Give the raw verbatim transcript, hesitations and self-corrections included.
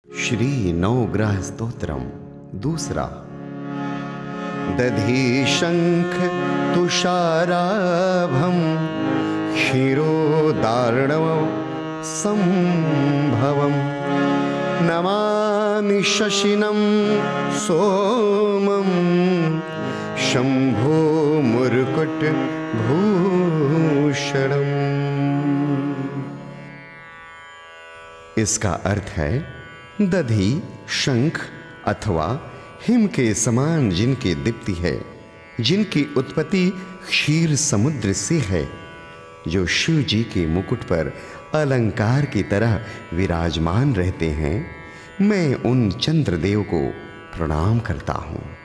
श्री नवग्रह स्तोत्रम दूसरा। दधी शंख तुषाराभम क्षीरोदार्णव संभवम नमामि शशिनं सोमं शंभो मुरकुट भूषणम। इसका अर्थ है दधी शंख अथवा हिम के समान जिनकी दीप्ति है, जिनकी उत्पत्ति क्षीर समुद्र से है, जो शिव जी के मुकुट पर अलंकार की तरह विराजमान रहते हैं, मैं उन चंद्रदेव को प्रणाम करता हूँ।